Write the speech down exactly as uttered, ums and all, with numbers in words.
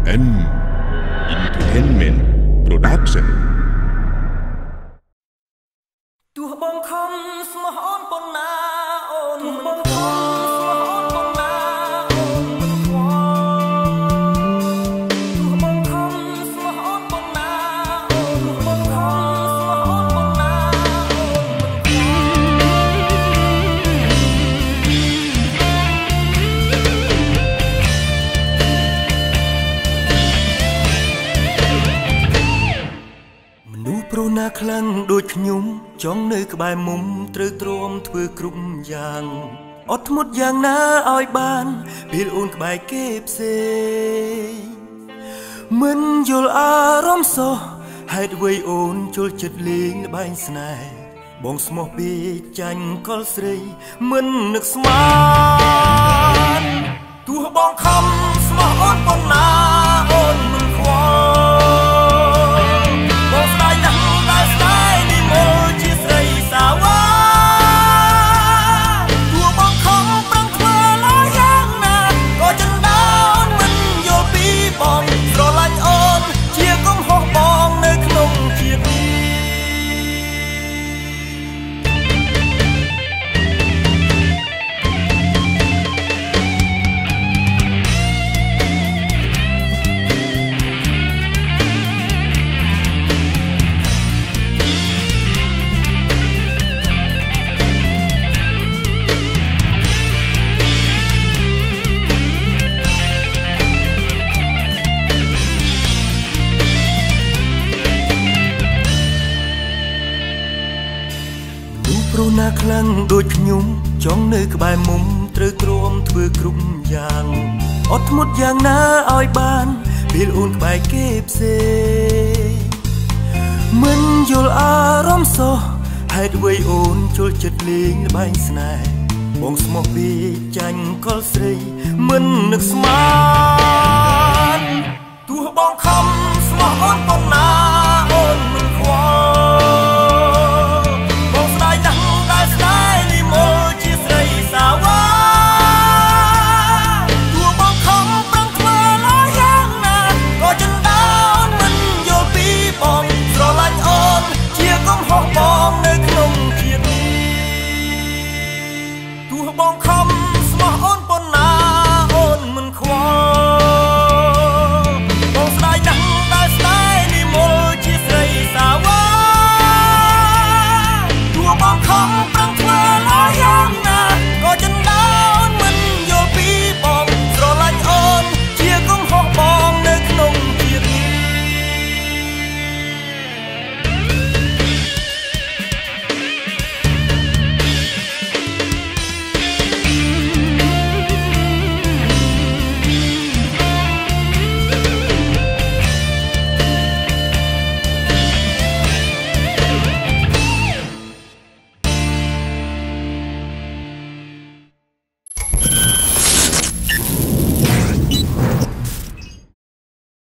N Entertainment Production ตัวบองคำสมหอนปนนาโอนตัวบองคำสมหอนปนนาโอนมันควายตัวบองคำสมหอนปนนาโอนตัวบองคำสมหอนปนนาโอนมันควายมนุษย์โปรนาคลั่งโดยขยุมจ้องនៅក្បែរមុំត្រូវទ្រាំធ្វើគ្រប់យ៉ាងអត់ធ្មត់យ៉ាងណាឲ្យបានពេលអូនក្បែរគេផ្សេងមិនយល់អារម្មណ៍សោះហេតុអ្វីអូនជល់ចិត្តលេងល្បែងស្នេហ៍បងស្មោះពេកចាញ់កលស្រីមិននឹកស្មានទោះបងខំស្មោះអូនប៉ុណ្ណាអូនមិនខ្វល់បងស្ដាយណាស់តែស្ដាយនេះមកជាស្រីសាវ៉ាទោះបងខំប្រឹងធ្វើឡើយយ៉ាងណាក៏ចិនដោនមិនយល់ពីបងស្រឡាញ់អូនជាកំហុសបងនៅក្នុងជាតិនេះព្រោះណាខ្លាំងដូចខ្ញុំចង់នៅក្បែរមុំត្រូវទ្រាំធ្វើគ្រប់យ៉ាងអត់ធ្មត់យ៉ាងណាឲ្យបានពេលអូនក្បែរគេផ្សេងមិនយល់អារម្មណ៍សោះហេតុអ្វីអូនជល់ចិត្តលេងល្បែងស្នេហ៍បងស្មោះពេកចាញ់កលស្រីមិននឹកស្មានទោះបងខំ